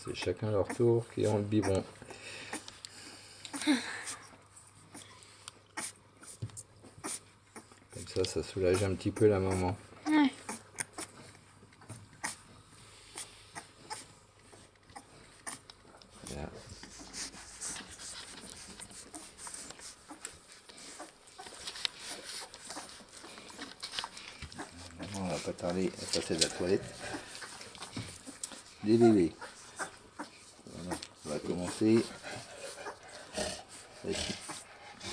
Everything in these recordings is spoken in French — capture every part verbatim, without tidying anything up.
C'est chacun leur tour qui ont le biberon. Comme ça, ça soulage un petit peu la maman. Ouais. Là. On va pas tarder à passer de la toilette. Les bébés. Voilà. On va commencer.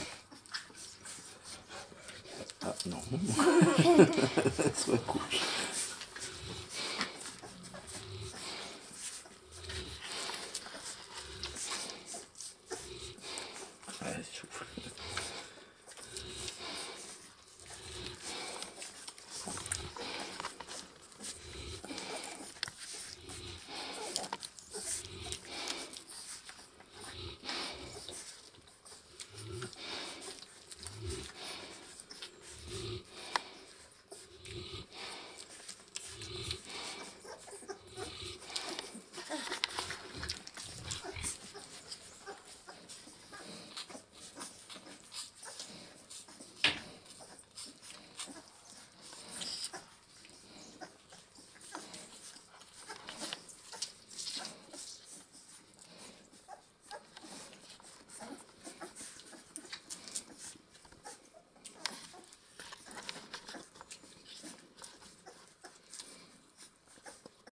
Ah non. Ça se recouche.